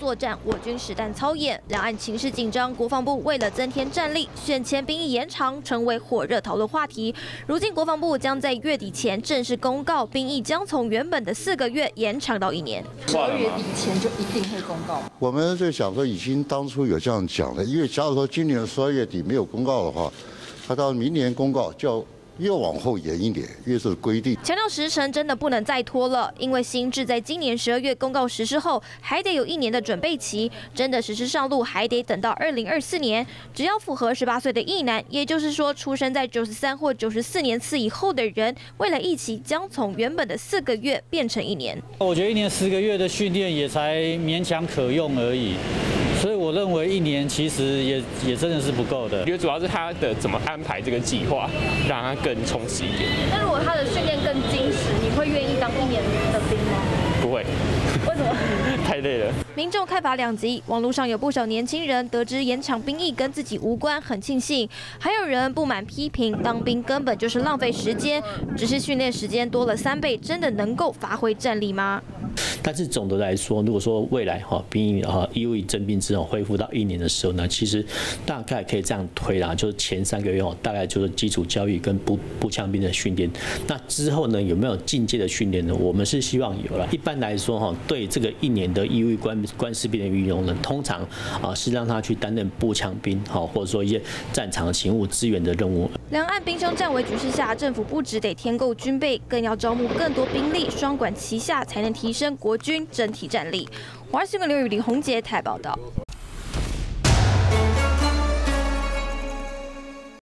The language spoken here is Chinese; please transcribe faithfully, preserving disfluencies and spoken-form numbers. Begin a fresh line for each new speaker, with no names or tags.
作战，我军实弹操演，两岸情势紧张。国防部为了增添战力，选前兵役延长成为火热讨论话题。如今国防部将在月底前正式公告，兵役将从原本的四个月延长到一年。
十二月底前就一定会公告。
我们就想说，已经当初有这样讲的，因为假如说今年十二月底没有公告的话，他到明年公告就要。 又往后延一点，因为是规定。
强调时程真的不能再拖了，因为新制在今年十二月公告实施后，还得有一年的准备期，真的实施上路还得等到二零二四年。只要符合十八岁的役男，也就是说出生在九十三或九十四年次以后的人，未来役期将从原本的四个月变成一年。
我觉得一年十个月的训练也才勉强可用而已。 所以我认为一年其实也也真的是不够的。
我觉得主要是他的怎么安排这个计划，让它更充实一点。
那如果他的训练更精实，你会愿意当一年的兵吗？
不会。
为什么？
太累了。
民众看法两极，网络上有不少年轻人得知延长兵役跟自己无关，很庆幸；还有人不满批评，当兵根本就是浪费时间，只是训练时间多了三倍，真的能够发挥战力吗？
但是总的来说，如果说未来哈兵役哈义务役征兵之后恢复到一年的时候呢，其实大概可以这样推啦，就是前三个月哦，大概就是基础教育跟步步枪兵的训练。那之后呢，有没有进阶的训练呢？我们是希望有了。一般来说哈，对这个一年的义务役官官士兵的运用呢，通常啊是让他去担任步枪兵哈，或者说一些战场勤务支援的任务。
两岸兵凶战危局势下，政府不只得添购军备，更要招募更多兵力，双管齐下，才能提升国军整体战力。华视新闻刘宇林、洪杰台报道。